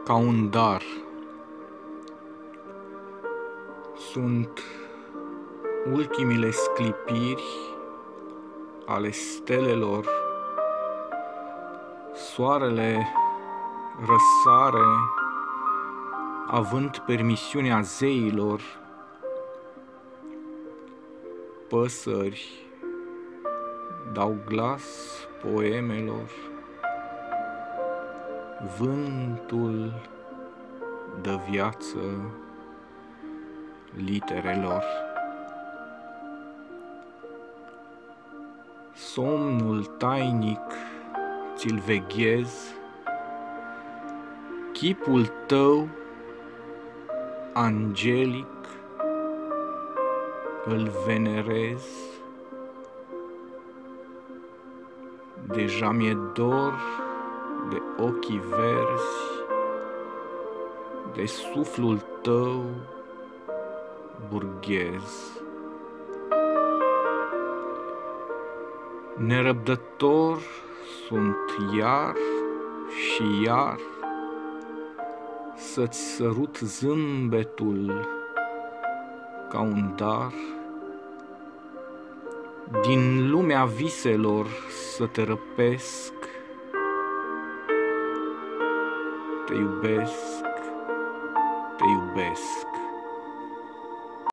ca un dar. Sunt ultimile sclipiri ale stelelor. Soarele răsare, având permisiunea zeilor. Păsări dau glas poemelor. Vântul dă viață literelor. Somnul tainic ți-l veghez, chipul tău angelic îl venerez. Deja mi-e dor de ochii verzi, de suflul tău burghez. Nerăbdător sunt iar și iar să-ți sărut zâmbetul ca un dar. Din lumea viselor să te răpesc. Te iubesc, te iubesc.